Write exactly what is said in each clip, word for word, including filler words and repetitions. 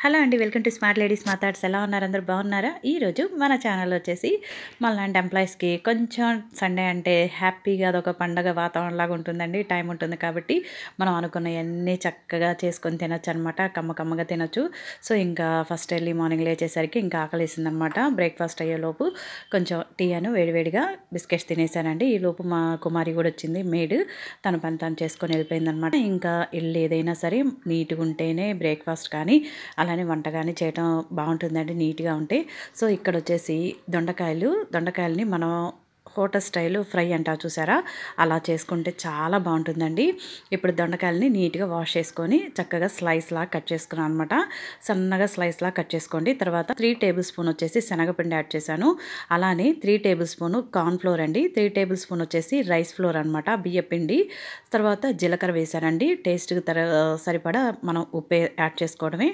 Hello అండి, welcome to smart ladies మాట్లాడ్స్. ఎలా ఉన్నారు? అందరూ బాగున్నారా? ఈరోజు మన ఛానల్ వచ్చేసి మనలాంటి ఎంప్లాయీస్కి కొంచెం సండే అంటే హ్యాపీగా అదొక పండగ వాతావరణం లాగా ఉంటుందండి. టైం ఉంటుంది కాబట్టి మనం అనుకున్నవన్నీ చక్కగా చేసుకొని తినొచ్చు అనమాట. కమ్మ కమ్మగా తినొచ్చు. సో ఇంకా ఫస్ట్ ఎర్లీ మార్నింగ్ లేచేసరికి ఇంకా ఆకలేసిందనమాట. బ్రేక్ఫాస్ట్ అయ్యేలోపు కొంచెం టీ అను వేడివేడిగా బిస్కెట్స్ తినేసానండి. ఈ లోపు మా కుమారి కూడా వచ్చింది, మేడ్. తన పని తను చేసుకొని వెళ్ళిపోయిందనమాట. ఇంకా ఇల్లు ఏదైనా సరే నీట్గా ఉంటేనే బ్రేక్ఫాస్ట్ కానీ అలానే వంట కానీ చేయటం బాగుంటుందండి, నీట్గా ఉంటే. సో ఇక్కడ వచ్చేసి దొండకాయలు దొండకాయలని మనం హోటల్ స్టైల్ ఫ్రై అంటారు చూసారా, అలా చేసుకుంటే చాలా బాగుంటుందండి. ఇప్పుడు దొండకాయలని నీట్గా వాష్ చేసుకొని చక్కగా స్లైస్ లాగా కట్ చేసుకున్నాను అనమాట. సన్నగా స్లైస్ లాగా కట్ చేసుకోండి. తర్వాత త్రీ టేబుల్ స్పూన్ వచ్చేసి శనగపిండి యాడ్ చేశాను. అలానే three tablespoon corn flour అండి. త్రీ టేబుల్ స్పూన్ వచ్చేసి రైస్ ఫ్లోర్ అనమాట, బియ్య పిండి. తర్వాత జీలకర్ర వేసానండి. టేస్ట్కి తర సరిపడా మనం ఉప్పు యాడ్ చేసుకోవడమే.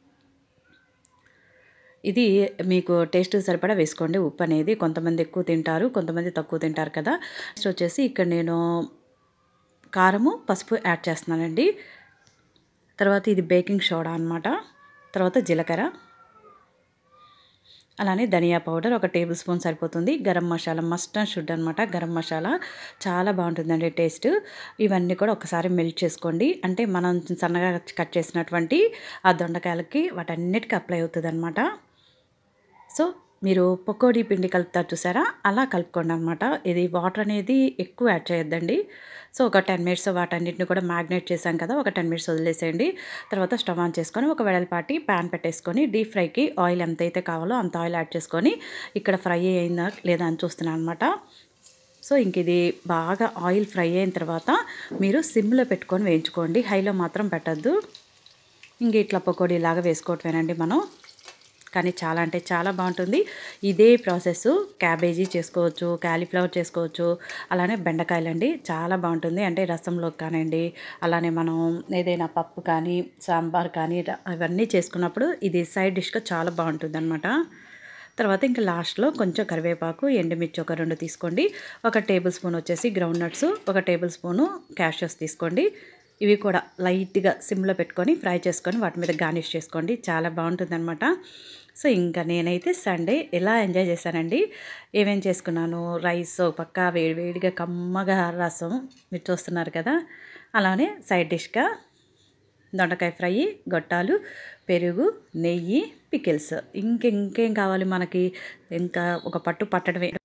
ఇది మీకు టేస్ట్ సరిపడా వేసుకోండి ఉప్పు అనేది. కొంతమంది ఎక్కువ తింటారు, కొంతమంది తక్కువ తింటారు కదా. నెక్స్ట్ వచ్చేసి ఇక్కడ నేను కారము పసుపు యాడ్ చేస్తున్నానండి. తర్వాత ఇది బేకింగ్ సోడా అనమాట. తర్వాత జీలకర్ర, అలానే ధనియా పౌడర్ ఒక టేబుల్ స్పూన్ సరిపోతుంది. Garam masala must and should అనమాట. గరం మసాలా చాలా బాగుంటుందండి టేస్ట్. ఇవన్నీ కూడా ఒకసారి మెల్ట్ చేసుకోండి. అంటే మనం సన్నగా కట్ చేసినటువంటి ఆ దొండకాయలకి వాటన్నిటికీ అప్లై అవుతుంది అనమాట. సో మీరు పకోడీ పిండి కలుపుతారు చూసారా, అలా కలుపుకోండి అనమాట. ఇది వాటర్ అనేది ఎక్కువ యాడ్ చేయొద్దండి. సో ఒక టెన్ మినిట్స్ వాటన్నిటిని కూడా మ్యాగ్నేట్ చేసాం కదా, ఒక టెన్ మినిట్స్ వదిలేసేయండి. తర్వాత స్టవ్ ఆన్ చేసుకొని ఒక వెడల్పాటి ప్యాన్ పెట్టేసుకొని డీప్ ఫ్రైకి ఆయిల్ ఎంత అయితే కావాలో అంత ఆయిల్ యాడ్ చేసుకొని ఇక్కడ ఫ్రై అయిందా లేదా అని చూస్తున్నాను అనమాట. సో ఇంక ఇది బాగా ఆయిల్ ఫ్రై అయిన తర్వాత మీరు సిమ్లో పెట్టుకొని వేయించుకోండి, హైలో మాత్రం పెట్టద్దు. ఇంక ఇట్లా పకోడీ లాగా వేసుకోవటమేనండి మనం. కానీ చాలా అంటే చాలా బాగుంటుంది. ఇదే ప్రాసెస్ క్యాబేజీ చేసుకోవచ్చు, క్యాలీఫ్లవర్ చేసుకోవచ్చు, అలానే బెండకాయలు అండి చాలా బాగుంటుంది. అంటే రసంలోకి కానివ్వండి, అలానే మనం ఏదైనా పప్పు కానీ సాంబార్ కానీ అవన్నీ చేసుకున్నప్పుడు ఇది సైడ్ డిష్గా చాలా బాగుంటుంది అనమాట. తర్వాత ఇంకా లాస్ట్లో కొంచెం కరివేపాకు, ఎండుమిర్చి ఒక రెండు తీసుకోండి. ఒక టేబుల్ స్పూన్ వచ్చేసి గ్రౌండ్ నట్స్, ఒక టేబుల్ స్పూను క్యాషియస్ తీసుకోండి. ఇవి కూడా లైట్గా సిమ్లో పెట్టుకొని ఫ్రై చేసుకొని వాటి మీద గార్నిష్ చేసుకోండి, చాలా బాగుంటుంది అనమాట. సో ఇంకా నేనైతే సండే ఎలా ఎంజాయ్ చేశానండి. ఏమేం చేసుకున్నాను, రైస్ పక్కా వేడివేడిగా కమ్మగా రసం మీరు చూస్తున్నారు కదా, అలానే సైడ్ డిష్గా దొండకాయ ఫ్రై, గొట్టాలు, పెరుగు, నెయ్యి, పికిల్స్. ఇంక ఇంకేం కావాలి మనకి, ఇంకా ఒక పట్టు పట్టడమే.